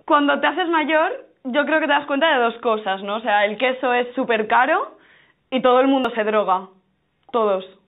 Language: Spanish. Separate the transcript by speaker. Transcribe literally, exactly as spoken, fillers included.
Speaker 1: Cuando te haces mayor, yo creo que te das cuenta de dos cosas, ¿no? O sea, el queso es súper caro y todo el mundo se droga. Todos.